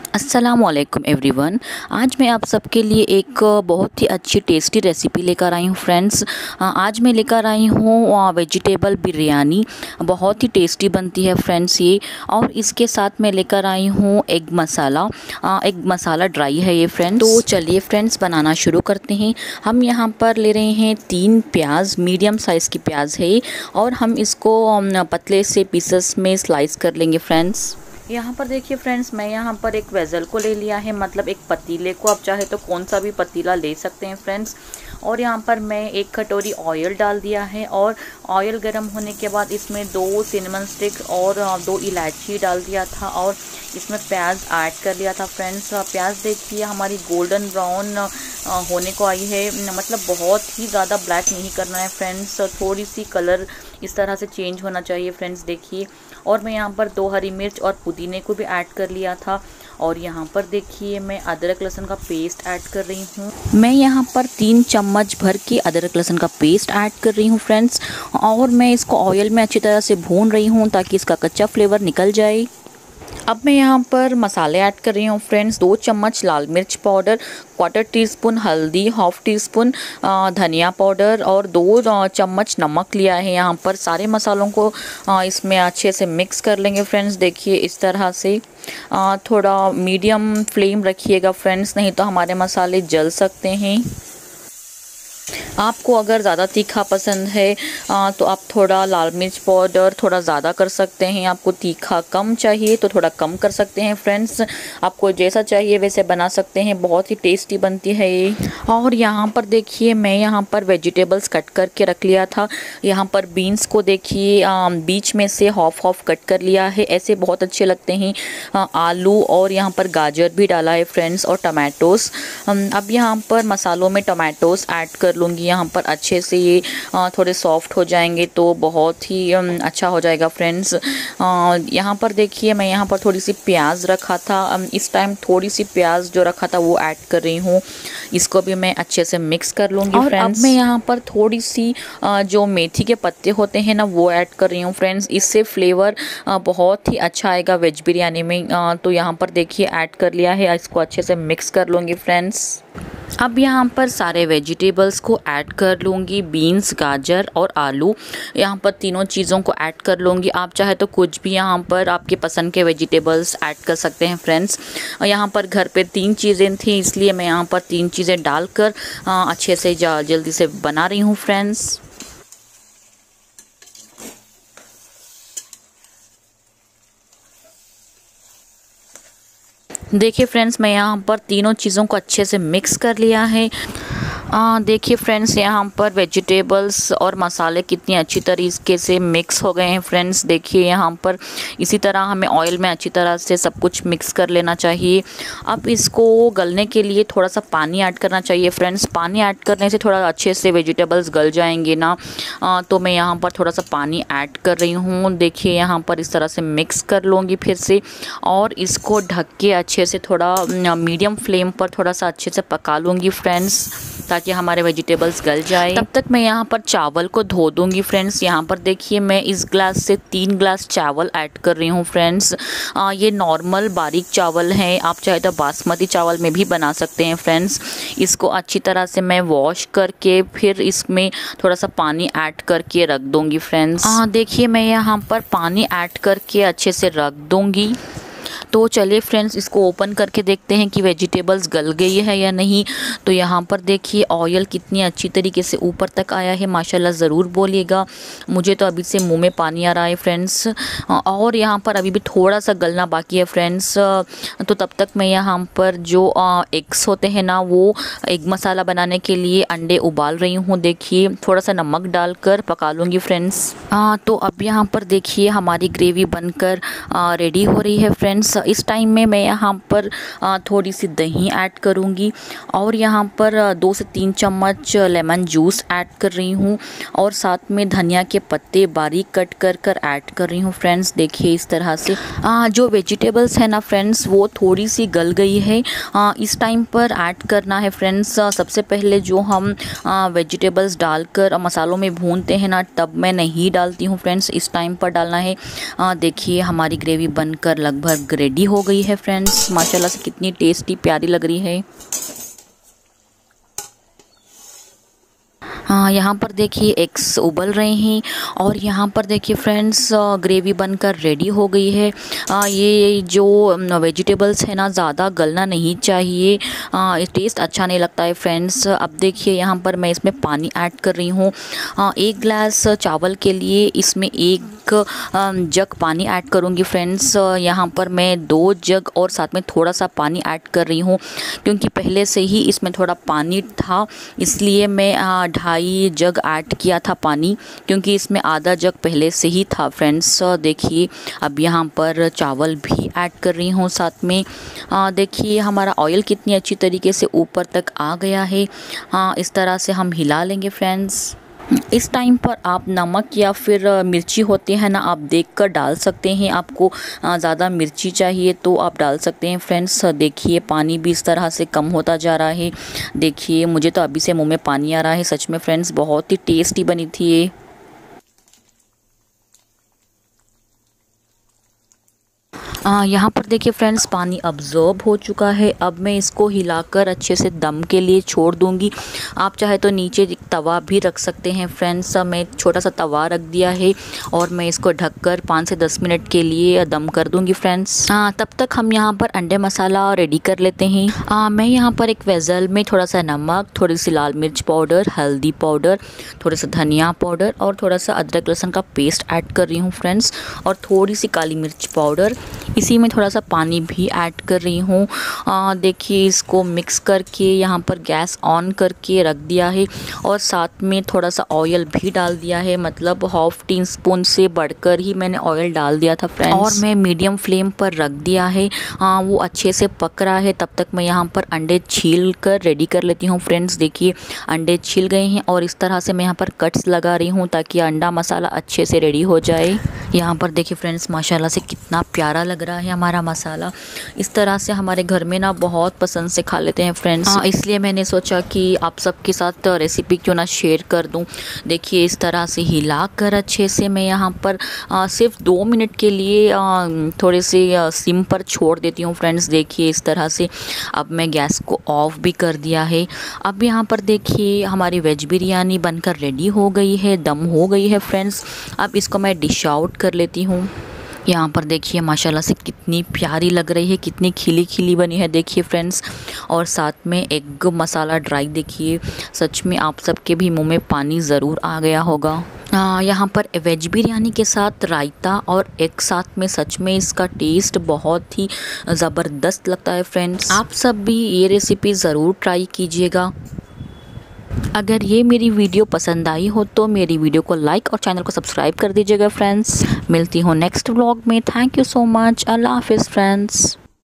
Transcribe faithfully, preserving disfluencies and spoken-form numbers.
अस्सलामुअलैकुम एवरीवन। आज मैं आप सबके लिए एक बहुत ही अच्छी टेस्टी रेसिपी लेकर आई हूँ फ्रेंड्स। आज मैं लेकर आई हूँ वेजिटेबल बिरयानी। बहुत ही टेस्टी बनती है फ्रेंड्स ये। और इसके साथ मैं लेकर आई हूँ egg masala. Egg masala dry है ये फ्रेंड्स। तो चलिए फ्रेंड्स बनाना शुरू करते हैं। हम यहाँ पर ले रहे हैं तीन प्याज, मीडियम साइज़ की प्याज है, और हम इसको पतले से पीसेस में स्लाइस कर लेंगे फ्रेंड्स। यहाँ पर देखिए फ्रेंड्स, मैं यहाँ पर एक वेज़ल को ले लिया है, मतलब एक पतीले को। आप चाहे तो कौन सा भी पतीला ले सकते हैं फ्रेंड्स। और यहाँ पर मैं एक कटोरी ऑयल डाल दिया है, और ऑयल गर्म होने के बाद इसमें दो सिनेमन स्टिक और दो इलायची डाल दिया था, और इसमें प्याज ऐड कर लिया था फ्रेंड्स। प्याज देखिए हमारी गोल्डन ब्राउन होने को आई है, मतलब बहुत ही ज़्यादा ब्लैक नहीं करना है फ्रेंड्स, थोड़ी सी कलर इस तरह से चेंज होना चाहिए फ्रेंड्स, देखिए। और मैं यहाँ पर दो हरी मिर्च और पुदीने को भी ऐड कर लिया था। और यहाँ पर देखिए मैं अदरक लहसुन का पेस्ट ऐड कर रही हूँ। मैं यहाँ पर तीन चम्मच भर के अदरक लहसुन का पेस्ट ऐड कर रही हूँ फ्रेंड्स। और मैं इसको ऑयल में अच्छी तरह से भून रही हूँ ताकि इसका कच्चा फ्लेवर निकल जाए। अब मैं यहाँ पर मसाले ऐड कर रही हूँ फ्रेंड्स। दो चम्मच लाल मिर्च पाउडर, क्वार्टर टी स्पून हल्दी, हाफ टी स्पून धनिया पाउडर, और दो चम्मच नमक लिया है। यहाँ पर सारे मसालों को इसमें अच्छे से मिक्स कर लेंगे फ्रेंड्स। देखिए इस तरह से थोड़ा मीडियम फ्लेम रखिएगा फ्रेंड्स, नहीं तो हमारे मसाले जल सकते हैं। आपको अगर ज़्यादा तीखा पसंद है आ, तो आप थोड़ा लाल मिर्च पाउडर थोड़ा ज़्यादा कर सकते हैं। आपको तीखा कम चाहिए तो थोड़ा कम कर सकते हैं फ्रेंड्स। आपको जैसा चाहिए वैसे बना सकते हैं, बहुत ही टेस्टी बनती है ये। और यहाँ पर देखिए मैं यहाँ पर वेजिटेबल्स कट करके रख लिया था। यहाँ पर बीन्स को देखिए बीच में से हाफ हाफ कट कर लिया है, ऐसे बहुत अच्छे लगते हैं। आ, आलू और यहाँ पर गाजर भी डाला है फ्रेंड्स, और टमाटोस। अब यहाँ पर मसालों में टमाटोस ऐड कर लूँगी। यहाँ पर अच्छे से ये थोड़े सॉफ्ट हो जाएंगे तो बहुत ही अच्छा हो जाएगा फ्रेंड्स। यहाँ पर देखिए मैं यहाँ पर थोड़ी सी प्याज रखा था, इस टाइम थोड़ी सी प्याज जो रखा था वो ऐड कर रही हूँ। इसको भी मैं अच्छे से मिक्स कर लूँगी फ्रेंड्स। अब मैं यहाँ पर थोड़ी सी जो मेथी के पत्ते होते हैं ना वो ऐड कर रही हूँ फ्रेंड्स। इससे फ्लेवर बहुत ही अच्छा आएगा वेज बिरयानी में। तो यहाँ पर देखिए ऐड कर लिया है, इसको अच्छे से मिक्स कर लूँगी फ्रेंड्स। अब यहाँ पर सारे वेजिटेबल्स को ऐड कर लूँगी, बीन्स, गाजर और आलू। यहाँ पर तीनों चीज़ों को ऐड कर लूँगी। आप चाहे तो कुछ भी यहाँ पर आपके पसंद के वेजिटेबल्स ऐड कर सकते हैं फ्रेंड्स। यहाँ पर घर पे तीन चीज़ें थी, इसलिए मैं यहाँ पर तीन चीज़ें डालकर अच्छे से जल्दी से बना रही हूँ फ्रेंड्स। देखिए फ्रेंड्स मैं यहाँ पर तीनों चीज़ों को अच्छे से मिक्स कर लिया है। देखिए फ्रेंड्स यहाँ पर वेजिटेबल्स और मसाले कितनी अच्छी तरीके से मिक्स हो गए हैं फ्रेंड्स। देखिए यहाँ पर इसी तरह हमें ऑयल में अच्छी तरह से सब कुछ मिक्स कर लेना चाहिए। अब इसको गलने के लिए थोड़ा सा पानी ऐड करना चाहिए फ्रेंड्स। पानी ऐड करने से थोड़ा अच्छे से वेजिटेबल्स गल जाएंगे ना, आ, तो मैं यहाँ पर थोड़ा सा पानी ऐड कर रही हूँ। देखिए यहाँ पर इस तरह से मिक्स कर लूँगी फिर से, और इसको ढक के अच्छे से थोड़ा मीडियम फ्लेम पर थोड़ा सा अच्छे से पका लूँगी फ्रेंड्स, ताकि हमारे वेजिटेबल्स गल जाए। तब तक मैं यहाँ पर चावल को धो दूँगी फ्रेंड्स। यहाँ पर देखिए मैं इस ग्लास से तीन ग्लास चावल ऐड कर रही हूँ फ्रेंड्स। ये नॉर्मल बारीक चावल हैं, आप चाहे तो बासमती चावल में भी बना सकते हैं फ्रेंड्स। इसको अच्छी तरह से मैं वॉश करके फिर इसमें थोड़ा सा पानी ऐड करके रख दूँगी फ्रेंड्स। देखिए मैं यहाँ पर पानी ऐड करके अच्छे से रख दूँगी। तो चलिए फ्रेंड्स इसको ओपन करके देखते हैं कि वेजिटेबल्स गल गई है या नहीं। तो यहाँ पर देखिए ऑयल कितनी अच्छी तरीके से ऊपर तक आया है, माशाल्लाह ज़रूर बोलिएगा। मुझे तो अभी से मुंह में पानी आ रहा है फ्रेंड्स। और यहाँ पर अभी भी थोड़ा सा गलना बाकी है फ्रेंड्स। तो तब तक मैं यहाँ पर जो एग्स होते हैं ना, वो एग मसाला बनाने के लिए अंडे उबाल रही हूँ। देखिए थोड़ा सा नमक डालकर पका लूँगी फ्रेंड्स। तो अब यहाँ पर देखिए हमारी ग्रेवी बनकर रेडी हो रही है फ्रेंड्स। इस टाइम में मैं यहाँ पर थोड़ी सी दही ऐड करूँगी, और यहाँ पर दो से तीन चम्मच लेमन जूस ऐड कर रही हूँ, और साथ में धनिया के पत्ते बारीक कट कर कर ऐड कर रही हूँ फ्रेंड्स। देखिए इस तरह से आ, जो वेजिटेबल्स है ना फ्रेंड्स वो थोड़ी सी गल गई है। आ, इस टाइम पर ऐड करना है फ्रेंड्स। सबसे पहले जो हम वेजिटेबल्स डालकर मसालों में भूनते हैं ना, तब मैं नहीं डालती हूँ फ्रेंड्स, इस टाइम पर डालना है। देखिए हमारी ग्रेवी बनकर लगभग रेडी हो गई है फ्रेंड्स। माशाल्लाह से कितनी टेस्टी प्यारी लग रही है। हाँ, यहाँ पर देखिए एग्स उबल रहे हैं और यहाँ पर देखिए फ्रेंड्स ग्रेवी बनकर रेडी हो गई है। आ, ये जो वेजिटेबल्स है ना ज़्यादा गलना नहीं चाहिए, टेस्ट अच्छा नहीं लगता है फ्रेंड्स। अब देखिए यहाँ पर मैं इसमें पानी ऐड कर रही हूँ। एक गिलास चावल के लिए इसमें एक जग पानी ऐड करूँगी फ्रेंड्स। यहाँ पर मैं दो जग और साथ में थोड़ा सा पानी ऐड कर रही हूँ, क्योंकि पहले से ही इसमें थोड़ा पानी था, इसलिए मैं ढाई जग ऐड किया था पानी, क्योंकि इसमें आधा जग पहले से ही था फ्रेंड्स। देखिए अब यहाँ पर चावल भी ऐड कर रही हूँ साथ में। देखिए हमारा ऑयल कितनी अच्छी तरीके से ऊपर तक आ गया है। हाँ, इस तरह से हम हिला लेंगे फ्रेंड्स। इस टाइम पर आप नमक या फिर मिर्ची होते हैं ना, आप देखकर डाल सकते हैं। आपको ज़्यादा मिर्ची चाहिए तो आप डाल सकते हैं फ्रेंड्स। देखिए पानी भी इस तरह से कम होता जा रहा है। देखिए मुझे तो अभी से मुंह में पानी आ रहा है सच में फ्रेंड्स, बहुत ही टेस्टी बनी थी ये। यहाँ पर देखिए फ्रेंड्स पानी अब्ज़ॉर्ब हो चुका है। अब मैं इसको हिलाकर अच्छे से दम के लिए छोड़ दूँगी। आप चाहे तो नीचे तवा भी रख सकते हैं फ्रेंड्स। मैं छोटा सा तवा रख दिया है और मैं इसको ढककर पाँच से दस मिनट के लिए दम कर दूँगी फ्रेंड्स। हाँ, तब तक हम यहाँ पर अंडे मसाला रेडी कर लेते हैं। आ, मैं यहाँ पर एक वेज़ल में थोड़ा सा नमक, थोड़ी सी लाल मिर्च पाउडर, हल्दी पाउडर, थोड़ा सा धनिया पाउडर और थोड़ा सा अदरक लहसुन का पेस्ट ऐड कर रही हूँ फ्रेंड्स, और थोड़ी सी काली मिर्च पाउडर। इसी में थोड़ा सा पानी भी ऐड कर रही हूँ। देखिए इसको मिक्स करके यहाँ पर गैस ऑन करके रख दिया है और साथ में थोड़ा सा ऑयल भी डाल दिया है, मतलब हाफ टी स्पून से बढ़कर ही मैंने ऑयल डाल दिया था फ्रेंड्स। और मैं मीडियम फ्लेम पर रख दिया है। आ, वो अच्छे से पक रहा है। तब तक मैं यहाँ पर अंडे छील कर रेडी कर लेती हूँ फ्रेंड्स। देखिए अंडे छिल गए हैं और इस तरह से मैं यहाँ पर कट्स लगा रही हूँ ताकि अंडा मसाला अच्छे से रेडी हो जाए। यहाँ पर देखिए फ्रेंड्स माशाल्लाह से कितना प्यारा लग रहा है हमारा मसाला। इस तरह से हमारे घर में ना बहुत पसंद से खा लेते हैं फ्रेंड्स। हाँ, इसलिए मैंने सोचा कि आप सबके साथ रेसिपी क्यों ना शेयर कर दूं। देखिए इस तरह से हिला कर अच्छे से मैं यहाँ पर आ, सिर्फ दो मिनट के लिए आ, थोड़े से सिम पर छोड़ देती हूँ फ्रेंड्स। देखिए इस तरह से अब मैं गैस को ऑफ भी कर दिया है। अब यहाँ पर देखिए हमारी वेज बिरयानी बनकर रेडी हो गई है, दम हो गई है फ्रेंड्स। अब इसको मैं डिश आउट कर लेती हूँ। यहाँ पर देखिए माशाल्लाह से कितनी प्यारी लग रही है, कितनी खिली खिली बनी है देखिए फ्रेंड्स। और साथ में एग मसाला ड्राई देखिए, सच में आप सबके भी मुंह में पानी ज़रूर आ गया होगा। आ, यहाँ पर वेज बिरयानी के साथ रायता और एक साथ में सच में इसका टेस्ट बहुत ही ज़बरदस्त लगता है फ्रेंड्स। आप सब भी ये रेसिपी ज़रूर ट्राई कीजिएगा। अगर ये मेरी वीडियो पसंद आई हो तो मेरी वीडियो को लाइक और चैनल को सब्सक्राइब कर दीजिएगा फ्रेंड्स। मिलती हूँ नेक्स्ट व्लॉग में। Thank you so much. Allah हाफिज़ फ्रेंड्स।